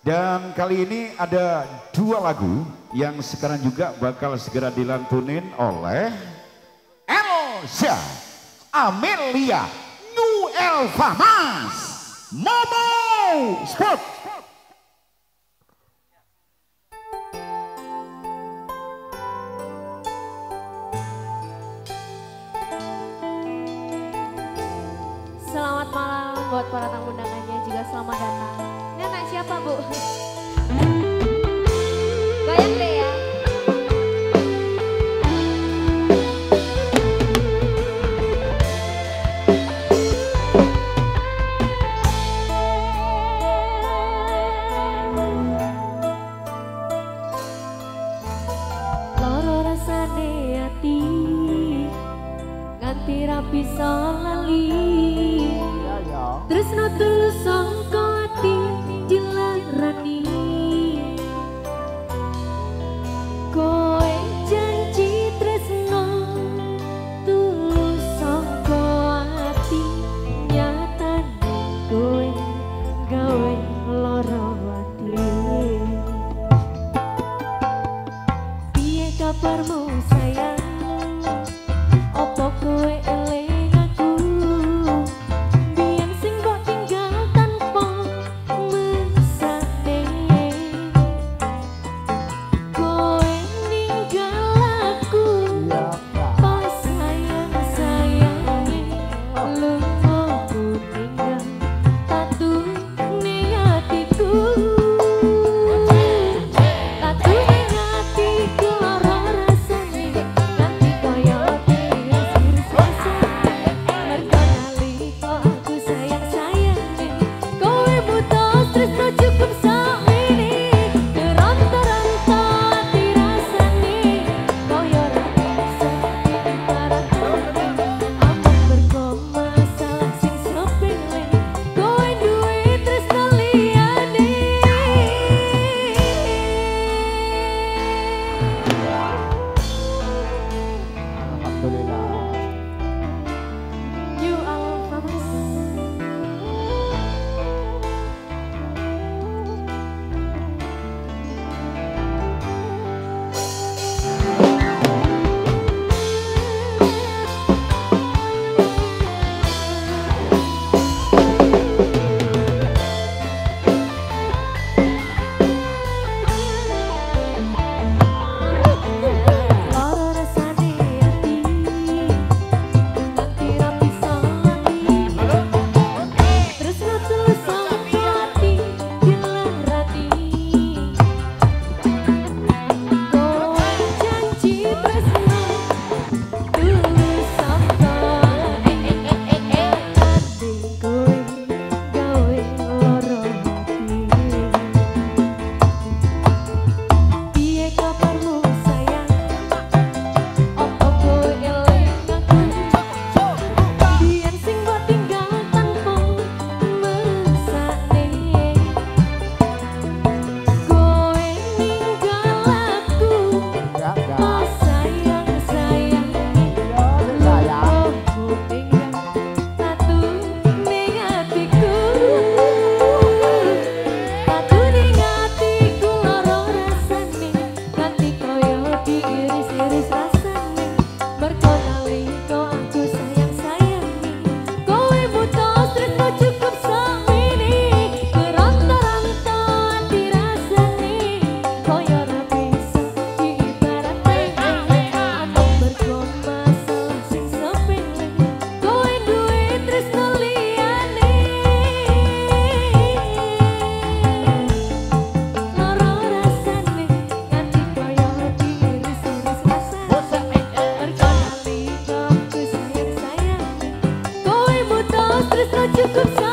Dan kali ini ada dua lagu yang sekarang juga bakal segera dilantunin oleh Elsa Amelia Nu Elfamas Momo Sport. Selamat malam buat para tamu undangannya, juga selamat datang. Ini anak siapa, Bu? Goyang deh ya. Loro rasane ati nganti ra bisa lali. Tresno tulus sangka ati dilarani. Kowe janji tresno tulus sangka ati, nyatane kowe gawe lara ati. Piye kabarmu sayang? Opo kowe eling aku? Cukup